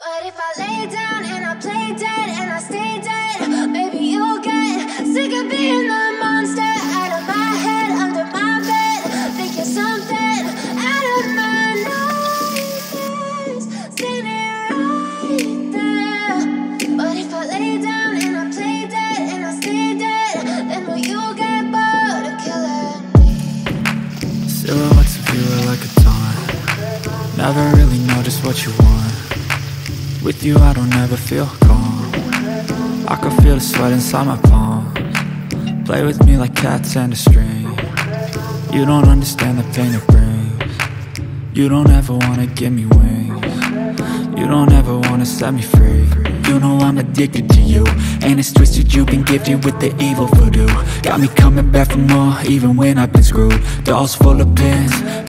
But if I lay down and I play dead and I stay dead, maybe you'll get sick of being the monster out of my head, under my bed, thinking something out of my nightmares, standing right there. But if I lay down and I play dead and I stay dead, then will you get bored of killing me? Silhouettes of you are like a taunt. Never really know just what you want. With you I don't ever feel calm. I can feel the sweat inside my palms. Play with me like cats and a string. You don't understand the pain it brings. You don't ever wanna give me wings. You don't ever wanna set me free. You know I'm addicted to you, and it's twisted, you've been gifted with the evil voodoo. Got me coming back for more, even when I've been screwed. Dolls full of pins,